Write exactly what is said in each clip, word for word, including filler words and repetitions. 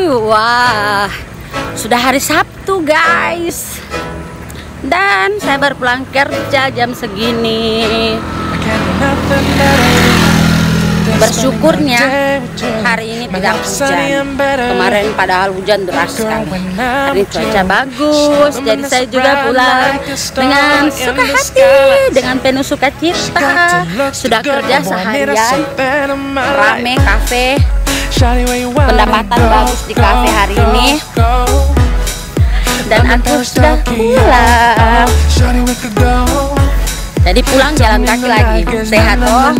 Wah, sudah hari Sabtu guys, dan saya baru pulang kerja jam segini. Bersyukurnya hari ini tidak hujan. Kemarin padahal hujan deras sekali. Hari ini cuaca bagus, jadi saya juga pulang dengan suka hati, dengan penuh sukacita. Sudah kerja seharian, rame kafe, pendapatan bagus di kafe hari ini, dan aku sudah pulang. Jadi pulang jalan kaki lagi, sehat oh.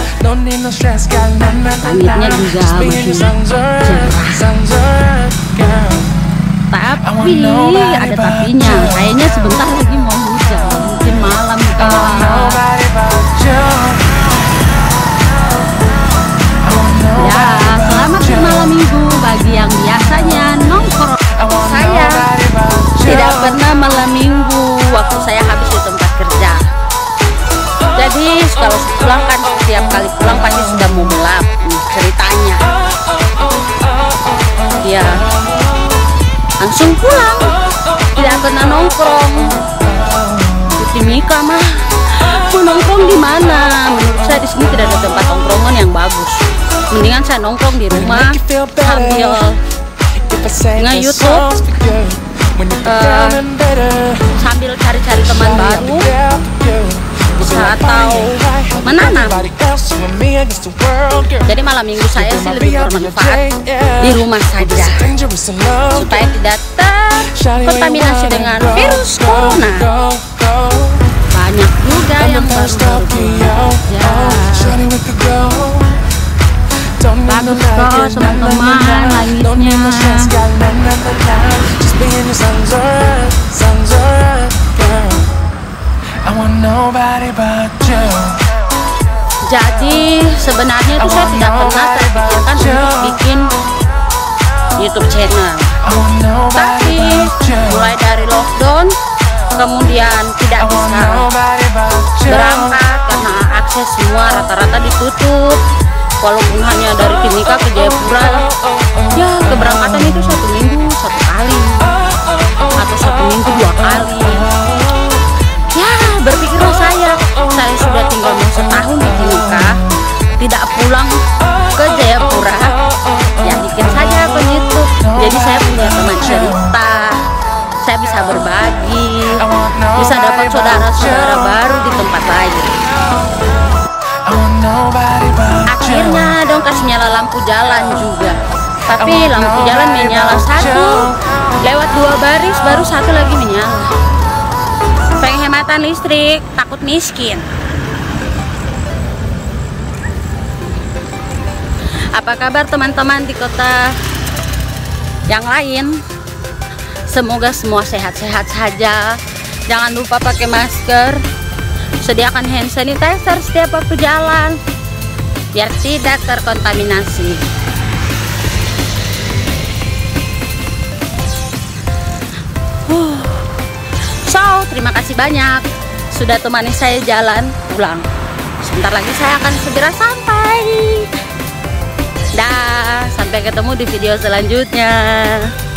Langitnya juga masih cerah. Tapi ada tapinya, kayaknya sebentar lagi mau hujan, mungkin malam kah. Ya, selamat malam minggu bagi yang biasanya nongkrong. Saya tidak pernah malam minggu, waktu saya habis di tempat kerja. Jadi kalau pulang kan setiap kali pulang pasti sudah mau gelap ceritanya. Ya, langsung pulang, tidak pernah nongkrong. Timika mah mau nongkrong di mana? Menurut saya di sini tidak ada tempat nongkrongan yang bagus. Mendingan saya nongkrong di rumah sambil nge-YouTube, uh, sambil cari-cari teman baru, atau menanam. Jadi malam minggu saya sih lebih bermanfaat di rumah saja, supaya tidak terkontaminasi dengan virus corona. Banyak juga yang baru-baru ya. Bagus kok teman-teman langitnya. Jadi sebenarnya itu saya tidak pernah terpikirkan untuk bikin YouTube channel. Tapi mulai dari lockdown, kemudian tidak bisa berangkat karena akses semua rata-rata ditutup. Walaupun hanya dari Timika ke Jayapura, ya keberangkatan itu satu minggu satu kali atau satu minggu dua kali. Berpikirlah saya, saya sudah tinggal mau setahun di Timika, tidak pulang ke Jayapura, ya bikin saja ke YouTube. Jadi saya punya teman cerita, saya bisa berbagi, bisa dapat saudara-saudara baru di tempat lain. Akhirnya dong kasih nyala lampu jalan juga, tapi lampu jalan menyala satu, lewat dua baris baru satu lagi menyala. Penghematan listrik, takut miskin. Apa kabar teman-teman di kota yang lain? Semoga semua sehat-sehat saja. Jangan lupa pakai masker, sediakan hand sanitizer setiap waktu jalan, biar tidak terkontaminasi. Huh. So, terima kasih banyak sudah temani saya jalan pulang. Sebentar lagi saya akan segera sampai. Dah, sampai ketemu di video selanjutnya.